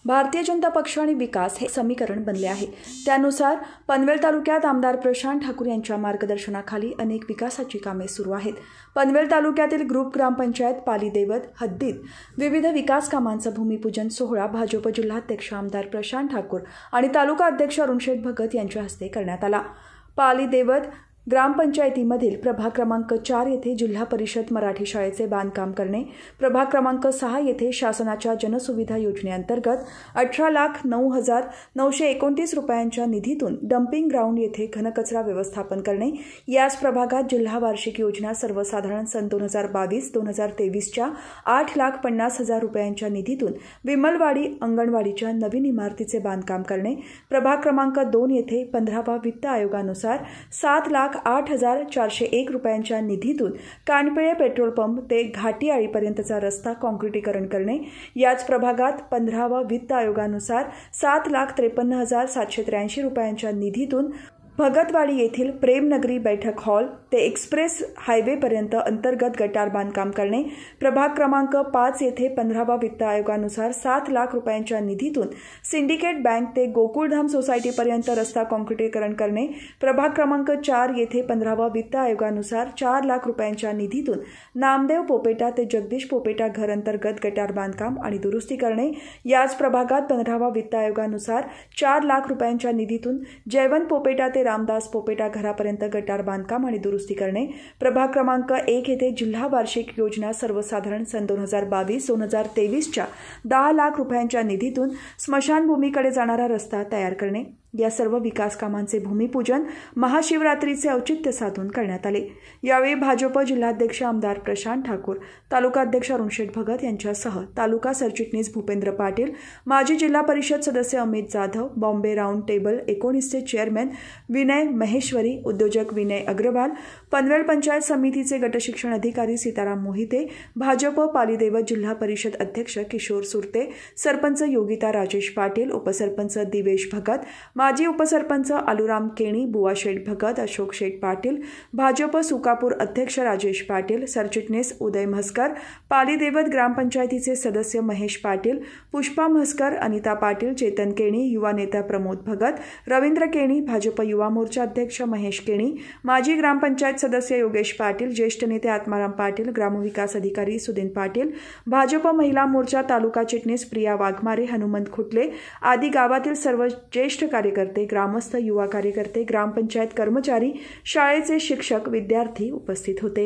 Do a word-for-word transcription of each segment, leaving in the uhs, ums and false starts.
भारतीय जनता पक्ष आणि विकास हे समीकरण बनले आहे। त्यानुसार पनवेल तालुक्यात आमदार प्रशांत ठाकूर यांच्या मार्गदर्शनाखाली अनेक विकासाची कामे सुरू आहेत। पनवेल तालुक्यातील ग्रुप ग्रामपंचायत पाली देवत हद्दीत विविध विकास कामांचा भूमिपूजन सोहळा भाजप जिल्हाध्यक्ष आमदार प्रशांत ठाकूर आणि तालुका अध्यक्ष अरुणशेठ भगत यांच्या हस्ते करण्यात आला। पाली देवत ग्रामपंचायतीमधील प्रभाग क्रमांक चार येथे जिल्हा परिषद मराठी शाळेचे बांधकाम करणे, प्रभाग क्रमांक सहा येथे शासनाच्या जनसुविधा योजनेअंतर्गत अठरा लाख नऊ हजार नऊशे एकोणतीस रुपयांच्या निधीतून डम्पिंग ग्राउंड येथे घनकचरा व्यवस्थापन करणे, याच प्रभागात जिल्हा वार्षिक योजना सर्वसाधारण सन दोन हजार बावीस दोन हजार तेवीसच्या आठ लाख पन्नास हजार रुपयांच्या निधीतून विमलवाडी अंगणवाडीच्या नवीन इमारतीचे बांधकाम करणे, प्रभाग क्रमांक दोन येथे पंधरावा वित्त आयोगानुसार सात लाख आठ हजार चारशे एक रुपयांच्या निधीतून कानपिळे पेट्रोल पंप ते घाटी आळीपर्यंतचा रस्ता काँक्रिटीकरण करणे, याच प्रभागात पंधरावा वित्त आयोगानुसार सात लाख त्रेपन्न हजार सातशे त्र्याऐंशी रुपयांच्या निधीतून भगतवाडी येथील प्रेमनगरी बैठक हॉल ते एक्सप्रेस हायवेपर्यंत अंतर्गत गटार बांधकाम करणे, प्रभाग क्रमांक पाच येथे पंधरावा वित्त आयोगानुसार सात लाख रुपयांच्या निधीतून सिंडिकेट बँक ते गोकुळधाम सोसायटीपर्यंत रस्ता काँक्रिटीकरण करणे, प्रभाग क्रमांक चार येथे पंधरावा वित्त आयोगानुसार चार लाख रुपयांच्या निधीतून नामदेव पोपेटा ते जगदीश पोपेटा घर अंतर्गत गटार बांधकाम आणि दुरुस्ती करणे, याच प्रभागात पंधरावा वित्त आयोगानुसार चार लाख रुपयांच्या निधीतून जयवंत पोपेटा ते रामदास पोपेटा घरापर्यंत गटार बांधकाम आणि दुरुस्ती करणे, प्रभाग क्रमांक एक येथे जिल्हा वार्षिक योजना सर्वसाधारण सन दोन हजार बावीस दोन हजार तेवीसच्या दहा लाख रुपयांच्या निधीतून स्मशानभूमीकडे जाणारा रस्ता तयार करणे, या सर्व विकास कामांचे भूमिपूजन महाशिवरात्रीचे औचित्य साधून करण्यात आले। यावेळी भाजप जिल्हाध्यक्ष आमदार प्रशांत ठाकूर, तालुका अध्यक्ष अरुणशेठ भगत यांच्यासह तालुका सरचिटणीस भूपेंद्र पाटील, माजी जिल्हा परिषद सदस्य अमित जाधव, बॉम्बे राऊंड टेबल एकोणीसचे चेअरमॅन विनय महेश्वरी, उद्योजक विनय अग्रवाल, पनवेल पंचायत समितीचे गटशिक्षण अधिकारी सीताराम मोहिते, भाजप पाली देवत जिल्हा परिषद अध्यक्ष किशोर सुरते, सरपंच योगिता राजेश पाटील, उपसरपंच दिवेश भगत, माजी उपसरपंच आलूराम केणी, बुवा शेठ भगत, अशोक शेठ पाटील, भाजप सुकापूर अध्यक्ष राजेश पाटील, सरचिटणीस उदय म्हसकर, पाली देवत ग्रामपंचायतीचे सदस्य महेश पाटील, पुष्पा म्हसकर, अनिता पाटील, चेतन केणी, युवा नेता प्रमोद भगत, रवींद्र केणी, भाजप युवा मोर्चा अध्यक्ष महेश केणी, माजी ग्रामपंचायत सदस्य योगेश पाटील, ज्येष्ठ नेते आत्माराम पाटील, ग्रामविकास अधिकारी सुदीन पाटील, भाजप महिला मोर्चा तालुका चिटणीस प्रिया वाघमारे, हनुमंत खुटले आदी गावातील सर्व ज्येष्ठ कार्यकर्ते, ग्रामस्थ, युवा कार्यकर्ते, ग्रामपंचायत कर्मचारी, शाळेचे शिक्षक, विद्यार्थी उपस्थित होते।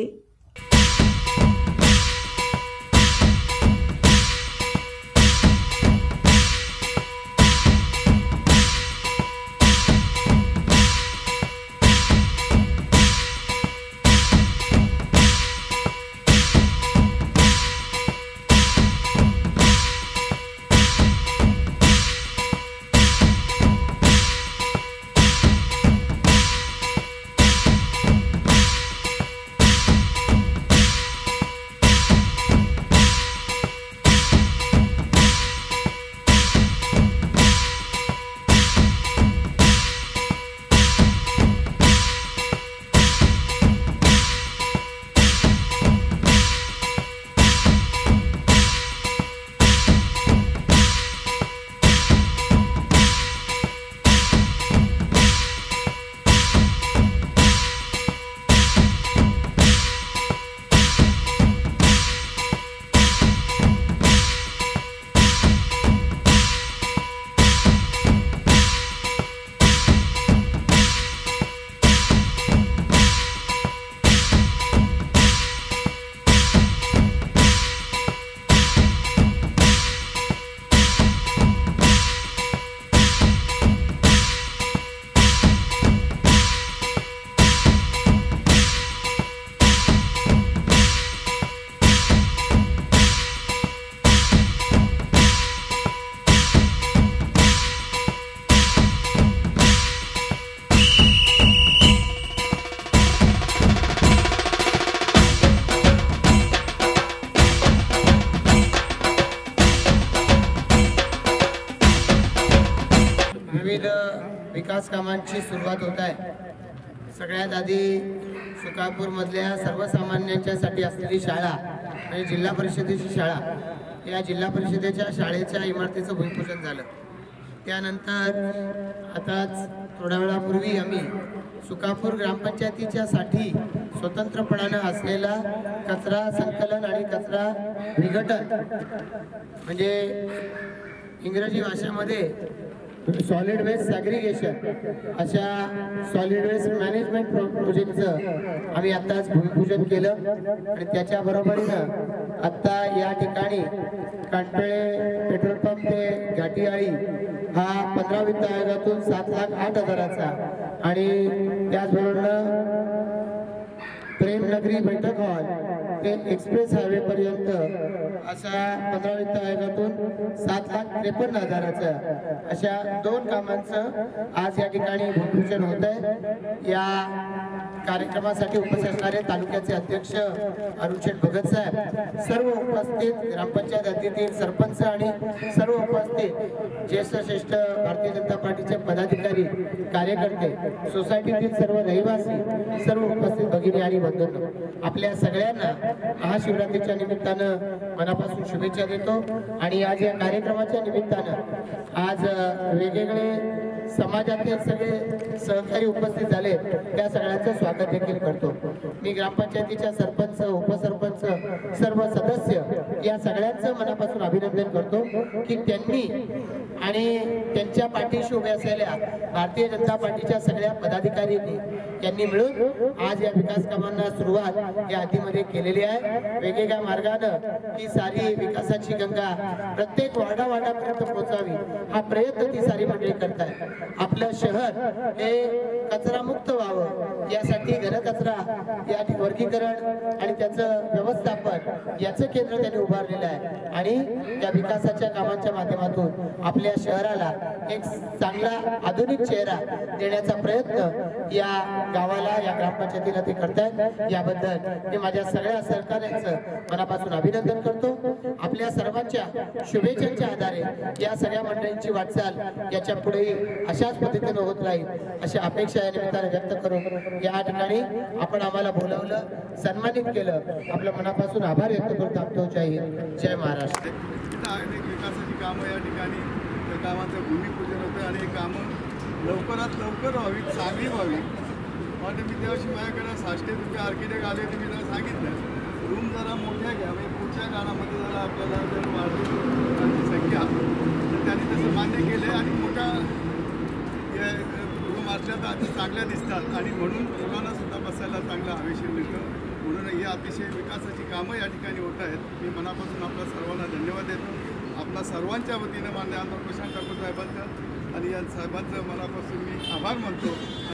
विविध विकास कामांची सुरुवात होत आहे। सगळ्यात आधी सुकापूरमधल्या सर्वसामान्यांच्यासाठी असलेली शाळा आणि जिल्हा परिषदेची शाळा या जिल्हा परिषदेच्या शाळेच्या इमारतीचं भूमिपूजन झालं. त्यानंतर आताच थोड्या वेळापूर्वी आम्ही सुकापूर ग्रामपंचायतीच्या साठी स्वतंत्रपणानं असलेला कचरा संकलन आणि कचरा विघटन म्हणजे इंग्रजी भाषेमध्ये सॉलिड वेस्ट सॅग्रिगेशन अशा सॉलिड वेस्ट मॅनेजमेंट प्रोजेक्टचं आम्ही आत्ताच भूमिपूजन केलं. आणि त्याच्या बरोबरीनं आत्ता या ठिकाणी कांटळे पेट्रोल पंप ते घाटीआळी हा पंधरा वित्त आयोगातून सात लाख आठ हजाराचा आणि त्याचबरोबर प्रेमनगरी बैठक हॉल ते एक्सप्रेस हायवे पर्यंत अशा पंधरा वित्त आयोगातून सात लाख त्रेपन्न हजाराचं अशा दोन कामांचं आज या ठिकाणी भूमिपूजन होत आहे. या कार्यक्रमासाठी उपस्थित असणारे तालुक्याचे अध्यक्ष अरुणशेठ भगत साहेब, सर्व उपस्थित ग्रामपंचायत हद्दीतील सरपंच आणि सर्व उपस्थित ज्येष्ठ श्रेष्ठ भारतीय जनता पार्टीचे पदाधिकारी, कार्यकर्ते, सोसायटीतील सर्व रहिवासी, सर्व उपस्थित भगिनी आणि बंधूंनो, आपल्या सगळ्यांना महाशिवरात्रीच्या निमित्तानं मनापासून शुभेच्छा देतो. आणि आज या कार्यक्रमाच्या निमित्तानं आज वेगवेगळे समाजातील सगळे सहकारी उपस्थित झाले, त्या सगळ्यांचं स्वागत देखील करतो. मी ग्रामपंचायतीच्या सरपंच, उपसरपंच, सर्व सदस्य या सगळ्यांचं मनापासून अभिनंदन करतो की त्यांनी आणि त्यांच्या पाठीशी उभे असलेल्या भारतीय जनता पार्टीच्या सगळ्या पदाधिकाऱ्यांनी त्यांनी मिळून आज या विकास कामांना सुरुवात या हद्दीमध्ये केलेली आहे. वेगवेगळ्या मार्गानं ही सारी विकासाची गंगा प्रत्येक वाडावाडापर्यंत पोहोचावी हा प्रयत्न ती सारी मंडळी करताय. आपलं शहर हे कचरामुक्त व्हावं यासाठी घनकचरा या वर्गीकरण आणि त्याचं व्यवस्थापन याचं केंद्र त्यांनी उभारलेलं आहे. आणि त्या विकासाच्या कामांच्या माध्यमातून आपल्या शहराला एक चांगला आधुनिक चेहरा देण्याचा प्रयत्न या गावाला, या ग्रामपंचायतीला ते करतायत. याबद्दल मी माझ्या सगळ्या सहकाऱ्यांचं मनापासून अभिनंदन करतो. आपल्या सर्वांच्या शुभेच्छांच्या आधारे या सगळ्या मंडळींची वाटचाल याच्या पुढेही अशाच पद्धतीने होत राहील अशी अपेक्षा या निमित्ताने व्यक्त करून या ठिकाणी आपण आम्हाला बोलवलं, सन्मानित केलं, आपल्या मनापासून आभार व्यक्त करून थांबतो. जय हिंद, जय महाराष्ट्र. अनेक विकासाची कामं या ठिकाणी त्या कामाचं भूमिपूजन होतं आणि ही कामं लवकरात लवकर व्हावी, चांगली व्हावी. म्हणजे मी त्यावर्षी माझ्याकडे सहाशे रुपये आर्किटेक्ट आले होते, मी त्यांना सांगितलं रूम जरा मोठ्या घ्या, म्हणजे पुढच्या काळामध्ये जरा आपल्याला जर वाढली संख्या तर त्यांनी तसं मान्य केलं आणि मोठ्या रूम असल्या तर आता चांगल्या दिसतात आणि म्हणून मुलांना सुद्धा बसायला चांगलं हवेशीर मिळतं. म्हणून ही अतिशय विकासाची कामं या ठिकाणी होत आहेत. मी मनापासून आपल्या सर्वांना धन्यवाद देतो. आपल्या सर्वांच्या वतीनं मान्य आमदार प्रशांत ठाकूर साहेबांचं आणि या साहेबांचं मनापासून मी आभार मानतो.